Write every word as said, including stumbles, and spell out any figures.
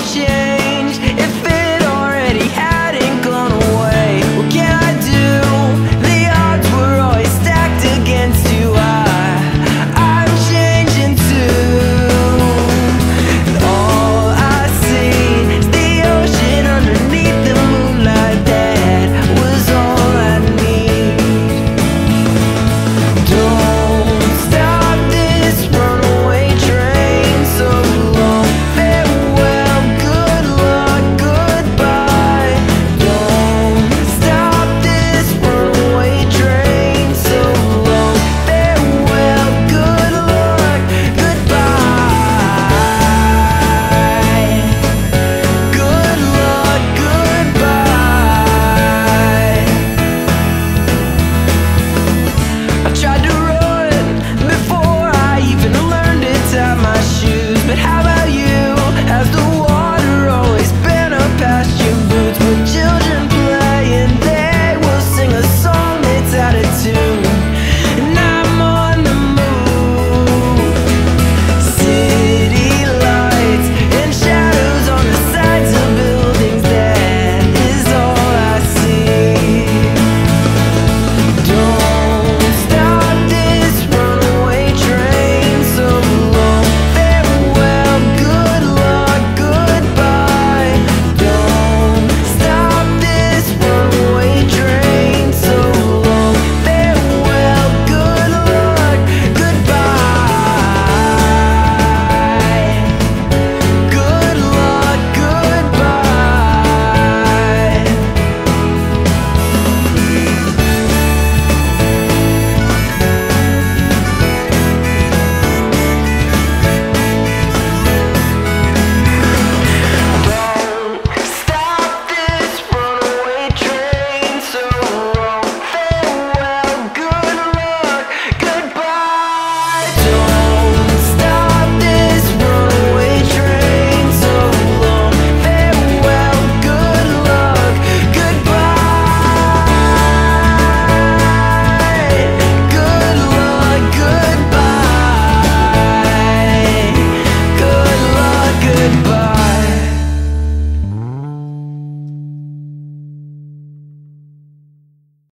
change if it already hadn't gone away. What can I do? The odds were always stacked against you. I, I'm changing too. And all I see is the ocean underneath the moonlight. That was all I need. Don't stop this runaway train so long. Farewell, good luck, goodbye. Don't stop this runaway train so long. Farewell, good luck, goodbye. Good luck, goodbye. I tried to run before I even learned to tie my shoes, but how about you? As the